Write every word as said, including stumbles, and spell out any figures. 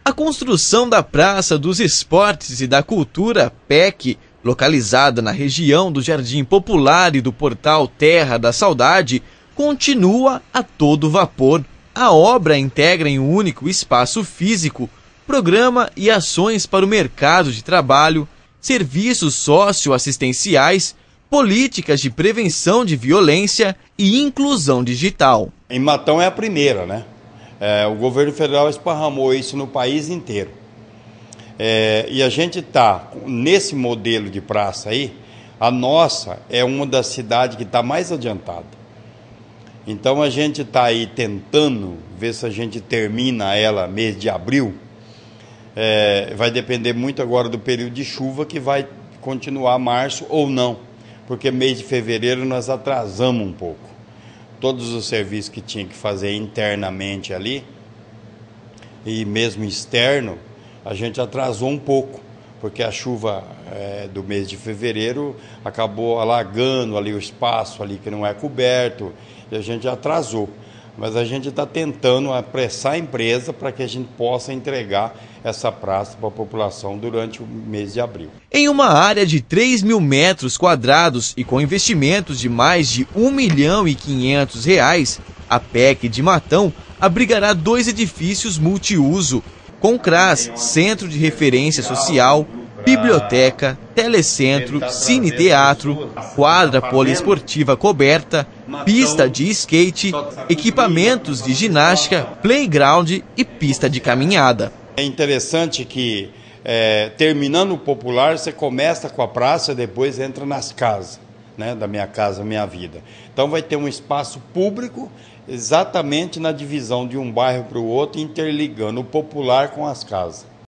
A construção da Praça dos Esportes e da Cultura, P E C, localizada na região do Jardim Popular e do Portal Terra da Saudade, continua a todo vapor. A obra integra em um único espaço físico programa e ações para o mercado de trabalho, serviços socioassistenciais, políticas de prevenção de violência e inclusão digital. Em Matão é a primeira, né? É, o governo federal esparramou isso no país inteiro. É, e a gente está nesse modelo de praça aí, a nossa é uma das cidades que está mais adiantada. Então a gente está aí tentando ver se a gente termina ela mês de abril. É, vai depender muito agora do período de chuva, que vai continuar março ou não, porque mês de fevereiro nós atrasamos um pouco. Todos os serviços que tinha que fazer internamente ali, e mesmo externo, a gente atrasou um pouco, porque a chuva é, do mês de fevereiro acabou alagando ali o espaço ali que não é coberto, e a gente atrasou. Mas a gente está tentando apressar a empresa para que a gente possa entregar essa praça para a população durante o mês de abril. Em uma área de três mil metros quadrados e com investimentos de mais de um milhão e quinhentos reais, a P E C de Matão abrigará dois edifícios multiuso, com CRAS, Centro de Referência Social, biblioteca, telecentro, cine-teatro, quadra poliesportiva coberta, pista de skate, equipamentos de ginástica, playground e pista de caminhada. É interessante que, é, terminando o popular, você começa com a praça e depois entra nas casas, né, da Minha Casa Minha Vida. Então vai ter um espaço público exatamente na divisão de um bairro para o outro, interligando o popular com as casas.